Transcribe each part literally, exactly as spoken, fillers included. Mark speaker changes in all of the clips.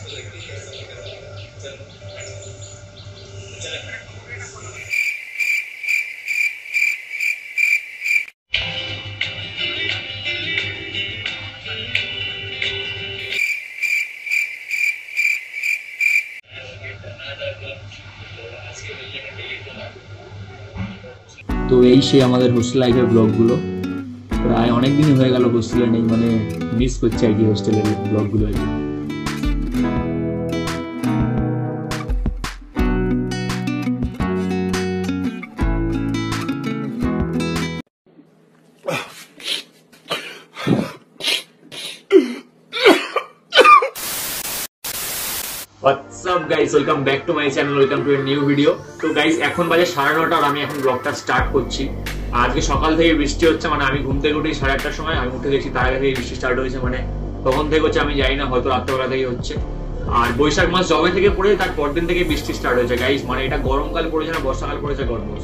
Speaker 1: তো এই সেই আমাদের হোস্টেল লাইফের ব্লগগুলো, প্রায় অনেক দিনই হয়ে গেল হোস্টেলে নেই, মানে মিস করছি আর কি হোস্টেলের ব্লগগুলো আর কি। What's up guys, welcome back to my channel, welcome to a new video. তো গাইস এখন বাজে সাড়ে নটা আর আমি এখন ব্লগটা স্টার্ট করছি। আজকে সকাল থেকে বৃষ্টি হচ্ছে, মানে আমি ঘুম থেকে উঠে সাড়ে আটটার সময় আমি উঠে দেখছি তার আগে থেকে বৃষ্টি স্টার্ট হয়েছে, মানে কখন থেকে হচ্ছে আমি জানি না, হয়তো রাত্রেবেলা থেকে হচ্ছে। আর বৈশাখ মাস জবে থেকে পড়ে তার পরদিন থেকে বৃষ্টি স্টার্ট হয়েছে গাইস, মানে এটা গরমকাল পড়েছে না বর্ষাকাল পড়েছে গরমস,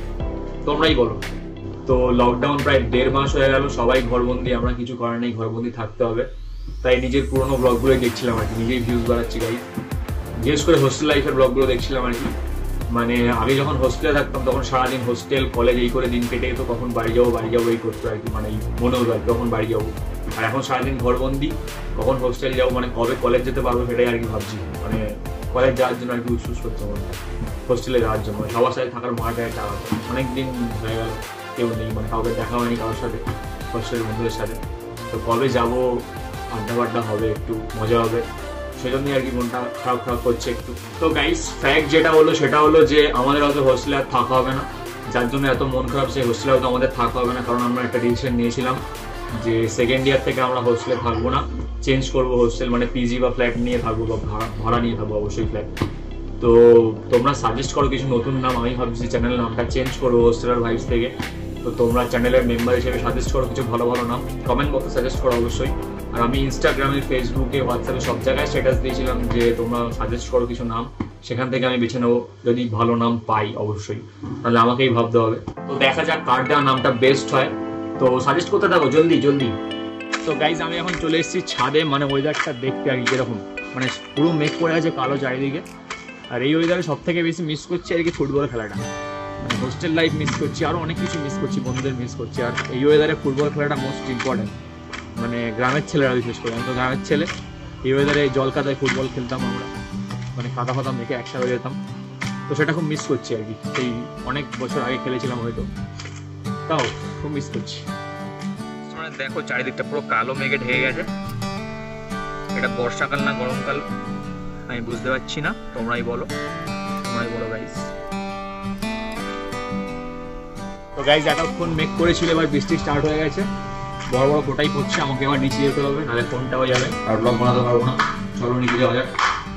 Speaker 1: তোমরাই বলো। তো লকডাউন প্রায় দেড় মাস হয়ে গেল, সবাই ঘরবন্দি, আমরা কিছু করার নেই, ঘরবন্দি থাকতে হবে, তাই নিজের পুরোনো ব্লগগুলোই দেখছিলাম আর কি, নিজেই ভিউজ বাড়াচ্ছি গাইস। বিশেষ করে হোস্টেল লাইফের ব্লগগুলো দেখছিলাম আর কি। মানে আমি যখন হোস্টেলে থাকতাম তখন সারাদিন হোস্টেল কলেজ এই করে দিন কেটে যেত, কখন বাড়ি যাবো বাড়ি যাবো এই করতো আর কি, মানে মনে হতো আর কখন বাড়ি যাবো। আর এখন সারাদিন ঘরবন্দি, কখন হোস্টেল যাবো, মানে কবে কলেজ যেতে পারবো সেটাই আর কি ভাবছি, মানে কলেজ যাওয়ার জন্য আর কি উৎসুস করছে মনে, হোস্টেলে যাওয়ার জন্য। সবার সাথে থাকার মাটা একটা আলাদা, অনেক দিন হয়ে গেল কেউ নেই, মানে কাউকে দেখা হয়নি কারোর সাথে, হোস্টেলের বন্ধুদের সাথে। তো কবে যাবো, আড্ডা বাড্ডা হবে, একটু মজা হবে, সেজন্যই আর কি মনটা খারাপ খারাপ করছে একটু। তো গাইস ফ্যাক্ট যেটা হলো সেটা হলো যে আমাদের হয়তো হোস্টেলে আর থাকা হবে না, যার জন্য এত মন খারাপ, সেই হোস্টেলে হয়তো আমাদের থাকা হবে না, কারণ আমরা একটা ডিসিশন নিয়েছিলাম যে সেকেন্ড ইয়ার থেকে আমরা হোস্টেলে থাকবো না, চেঞ্জ করবো হোস্টেল, মানে পিজি বা ফ্ল্যাট নিয়ে থাকবো বা ভাড়া ভাড়া নিয়ে থাকবো, অবশ্যই ফ্ল্যাট। তো তোমরা সাজেস্ট করো কিছু নতুন নাম, আমি ভাবছি চ্যানেলের নামটা চেঞ্জ করবো হোস্টেলার ভাইবস থেকে। তো তোমরা চ্যানেলের মেম্বার হিসেবে সাজেস্ট করো কিছু ভালো ভালো নাম, কমেন্ট বক্সে সাজেস্ট করো অবশ্যই। আর আমি ইনস্টাগ্রামে, ফেসবুকে, হোয়াটসঅ্যাপে সব জায়গায় স্ট্যাটাস দিয়েছিলাম যে তোমরা সাজেস্ট করো কিছু নাম, সেখান থেকে আমি বেছে নেবো, যদি ভালো নাম পাই অবশ্যই, তাহলে আমাকেই ভাবতে হবে। তো দেখা যাক কার দেওয়া নামটা বেস্ট হয়, তো সাজেস্ট করতে থাকো জলদি জলদি। তো গাইজ আমি এখন চলে এসেছি ছাদে, মানে ওয়েদারটা দেখতে আর কি কিরকম, মানে পুরো মেঘ পড়ে আছে কালো চারিদিকে। আর এই ওয়েদারে সব থেকে বেশি মিস করছি আর কি ফুটবল খেলাটা, মানে হোস্টেল লাইফ মিস করছি, আরও অনেক কিছু মিস করছি, বন্ধুদের মিস করছি। আর এই ওয়েদারে ফুটবল খেলাটা মোস্ট ইম্পর্টেন্ট, মানে গ্রামের ছেলেরা বিশেষ করে, আমি তো গ্রামের ছেলে, এই ওয়েদারে জল কাদায় ফুটবল খেলতাম আমরা, মানে কাদা ফাদা মেখে একসাথে যেতাম, তো সেটা খুব মিস করছি আর কি। সেই অনেক বছর আগে খেলেছিলাম হয়তো, তাও খুব মিস করছি। মানে দেখো চারিদিকটা পুরো কালো মেঘে ঢেকে গেছে, এটা বর্ষাকাল না গরমকাল আমি বুঝতে পারছি না, তোমরাই বলো, তোমরাই বলো গাইস। তো গাইস এতক্ষণ মেঘ করেছিল, এবার বৃষ্টি স্টার্ট হয়ে গেছে, বড় বড় ফোটাই পড়ছে, আমাকে এবার নিচে যেতে হবে, নাহলে ফোনটাও যাবে আর ব্লগ বানাতে পারবো না। চলো নিচে যাওয়া যাক।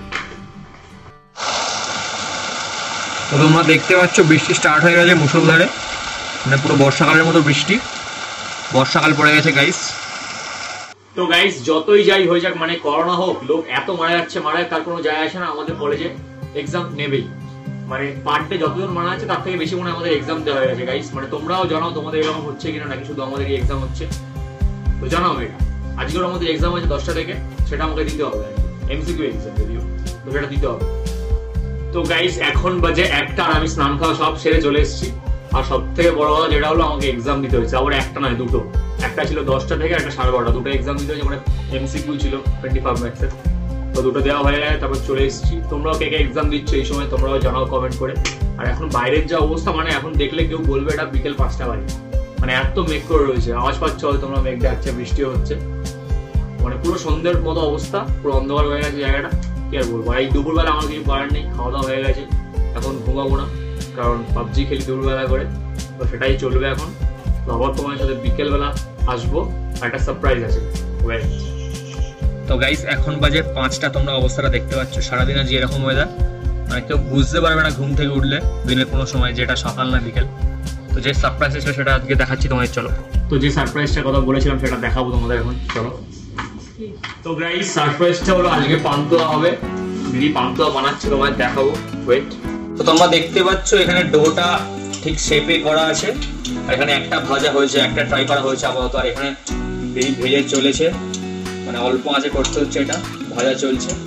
Speaker 1: তো তোমরা দেখতে পাচ্ছ বৃষ্টি স্টার্ট হয়ে গেছে মুষলধারে, মানে পুরো বর্ষাকালের মতো বৃষ্টি, বর্ষাকাল পড়ে গেছে গাইস। তো গাইস যতই যাই হয়ে যাক, মানে করোনা হোক, লোক এত মারা যাচ্ছে, মারা তার কোনো যায় আসে না, আমাদের কলেজে এক্সাম নেবেই, মানে পার ডে যতজন মারা আছে তার থেকে বেশি মনে হয় আমাদের এক্সাম দেওয়া হয়ে গেছে গাইস। মানে তোমরাও জানাও তোমাদের এরকম হচ্ছে কিনা, নাকি শুধু আমাদের এই এক্সাম হচ্ছে, তো জানাও এটা। আজকের আমাদের এক্সাম হয়েছে দশটা থেকে, সেটা আমাকে দিতে হবে, এমসিকিউ এক্সাম যদিও, তো সেটা দিতে হবে। তো গাইস এখন বাজে একটা, আর আমি স্নান খাওয়া সব সেরে চলে এসেছি। আর সব থেকে বড় কথা যেটা হলো, আমাকে এক্সাম দিতে হয়েছে, আবার একটা নয় দুটো, একটা ছিল দশটা থেকে, একটা সাড়ে বারোটা, দুটো এক্সাম দিতে হয়েছে, মানে এমসিকিউ ছিল টোয়েন্টি ফাইভ ম্যাক্সের, তো দুটো দেওয়া হয়ে গেছে, তারপর চলে এসেছি। তোমরাও কে কে এক্সাম দিচ্ছ এই সময় তোমরাও জানাও কমেন্ট করে। আর এখন বাইরের যা অবস্থা, মানে এখন দেখলে কেউ বলবে এটা বিকেল পাঁচটা বাজে, মানে এত মেঘ করে রয়েছে, আওয়াজ পাচ্ছ হয়তো তোমরা, মেঘ ডাকছে, বৃষ্টিও হচ্ছে, মানে পুরো সন্ধ্যের মতো অবস্থা, পুরো অন্ধকার হয়ে গেছে জায়গাটা, কি আর বলবো। এই দুপুরবেলা আমার কিছু করার নেই, খাওয়া দাওয়া হয়ে গেছে, এখন ঘুমাবো না, কারণ পাবজি খেলি দুপুরবেলা করে, তো সেটাই চলবে এখন। তো আবার তোমার সাথে বিকেলবেলা আসবো, একটা সারপ্রাইজ আছে। তো গাইস এখন বাজে পাঁচটা, তোমরা অবস্থাটা দেখতে পাচ্ছ, সারাদিন আজ এরকম ওয়েদার, মানে কেউ বুঝতে পারবে না ঘুম থেকে উঠলে দিনের কোনো সময় যেটা সকাল না বিকেল। তো যে সারপ্রাইজটা ছিল সেটা আজকে দেখাচ্ছি তোমাদের, চলো। তো যে সারপ্রাইজটার কথা বলেছিলাম সেটা দেখাবো তোমাদের এখন, চলো। তো গাইস সারপ্রাইজটা হলো আজকে পান্তুয়া হবে, দিদি পান্তুয়া বানাচ্ছে, তোমাদের দেখাবো, ওয়েট। তো তোমরা দেখতে পাচ্ছ এখানে ডোটা ঠিক শেপে করা আছে, আর এখানে একটা ভাজা হয়েছে, একটা ট্রাই করা হয়েছে আপাতত, আর এখানে ভেজে চলেছে, মানে অল্প আঁচে করতে হচ্ছে, এটা ভাজা চলছে।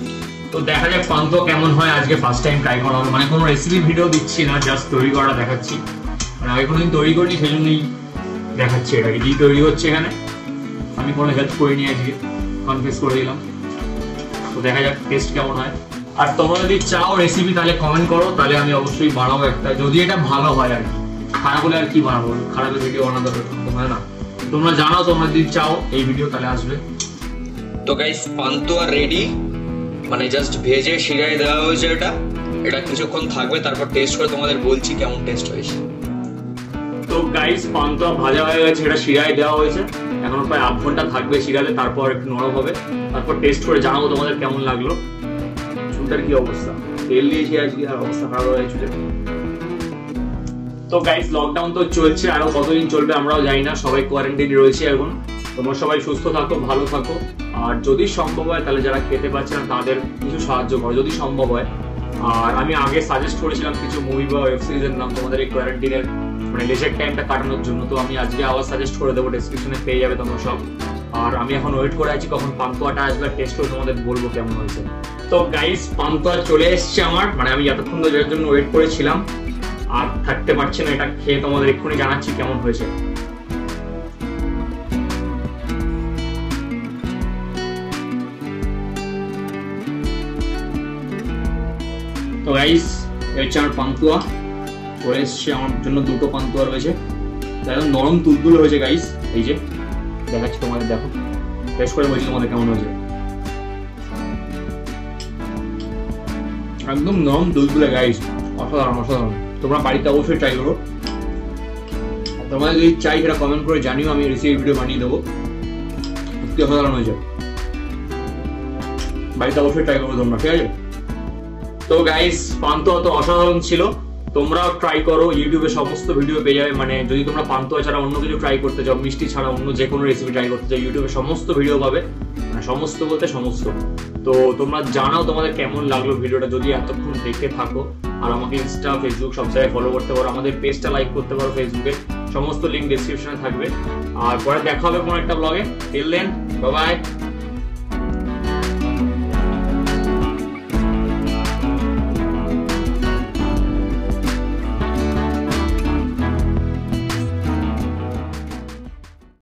Speaker 1: তো দেখা যাক পান্তুয়া কেমন হয়। আজকে ফার্স্ট টাইম ট্রাই করা হবে, মানে কোনো রেসিপি ভিডিও দিচ্ছি না, জাস্ট তৈরি করাটা দেখাচ্ছি। মানে আগে কোনোদিন তৈরি করিনি, সেই জন্যই দেখাচ্ছি এটাকে। কি তৈরি হচ্ছে এখানে, আমি কোনো হেল্প করিনি আজকে, কনফিউজ করে দিলাম। তো দেখা যাক টেস্ট কেমন হয়। আর তোমরা যদি চাও রেসিপি তাহলে কমেন্ট করো, তাহলে আমি অবশ্যই বানাবো একটা, যদি এটা ভালো হয় আর কি। খারাপ হলে আর কি বানাবো, খারাপের ভিডিও বানাতে হয় না। তোমরা জানাও, তোমরা যদি চাও এই ভিডিও তাহলে আসবে।
Speaker 2: তো গাইস পান্তুয়া রেডি, মানে জাস্ট ভেজে শিরায় দেওয়া হয়েছে। এটা এটা কিছুক্ষণ থাকবে, তারপর টেস্ট করে তোমাদের বলছি কেমন টেস্ট হয়েছে।
Speaker 1: তো গাইস পান্তুয়া ভাজা হয়ে গেছে, এটা শিরায় দেওয়া হয়েছে। এখন প্রায় আধ ঘন্টা থাকবে শিরাতে, তারপর একটু নরম হবে। তারপর টেস্ট করে জানাবো তোমাদের কেমন লাগলো। চুলটার কি অবস্থা, তেল দিয়েছি আজকে আর অবস্থা খারাপ হয়ে গেছে। তো গাইস লকডাউন তো চলছে, আরো কতদিন চলবে আমরাও জানি না। সবাই কোয়ারেন্টাইনে রয়েছে এখন। তোমরা সবাই সুস্থ থাকো, ভালো থাকো। আর যদি সম্ভব হয় তাহলে যারা খেতে পারছে না তাদের কিছু সাহায্য করো যদি সম্ভব হয়। আর আমি আগে সাজেস্ট করেছিলাম কিছু মুভি বা ওয়েব সিরিজের নাম তোমাদের এই কোয়ারেন্টাইনের মানে লেজার টাইমটা কাটানোর জন্য। তো আমি আজকে আবার সাজেস্ট করে দেবো, ডেসক্রিপশনে পেয়ে যাবে তোমরা সব। আর আমি এখন ওয়েট করে আছি কখন পান্তুয়াটা আসবে, টেস্ট করে তোমাদের বলবো কেমন হয়েছে। তো গাইস পান্তুয়া চলে এসছে আমার, মানে আমি এতক্ষণ ধরে জন্য ওয়েট করেছিলাম আর থাকতে পারছি না। এটা খেয়ে তোমাদের এক্ষুনি জানাচ্ছি কেমন হয়েছে। তো গাইস এই হচ্ছে আমার পান্তুয়া চলে এসছে, আমার জন্য দুটো পান্তুয়া রয়েছে। একদম নরম তুলতুলে হয়েছে গাইস, এই যে দেখাচ্ছি তোমাদের, দেখো টেস্ট করে বলছি তোমাদের কেমন হয়েছে। একদম নরম তুলতুলে গাইস, অসাধারণ অসাধারণ। তোমরা বাড়িতে অবশ্যই ট্রাই করো। তোমরা যদি চাই সেটা কমেন্ট করে জানিও, আমি রেসিপি ভিডিও বানিয়ে দেবো। সত্যি অসাধারণ হয়েছে, বাড়িতে অবশ্যই ট্রাই করো তোমরা, ঠিক আছে। তো গাইস পান্তুয়া তো অসাধারণ ছিল, তোমরাও ট্রাই করো। ইউটিউবে সমস্ত ভিডিও পেয়ে যাবে, মানে যদি তোমরা পান্তুয়া ছাড়া অন্য কিছু ট্রাই করতে চাও, মিষ্টি ছাড়া অন্য যে কোনো রেসিপি ট্রাই করতে চাও, ইউটিউবে সমস্ত ভিডিও পাবে, মানে সমস্ত বলতে সমস্ত। তো তোমরা জানাও তোমাদের কেমন লাগলো ভিডিওটা, যদি এতক্ষণ দেখে থাকো। আর আমাকে ইনস্টা, ফেসবুক সব জায়গায় ফলো করতে পারো, আমাদের পেজটা লাইক করতে পারো ফেসবুকে, সমস্ত লিঙ্ক ডেসক্রিপশনে থাকবে। আর পরে দেখা হবে কোনো একটা ব্লগে। Till then bye by.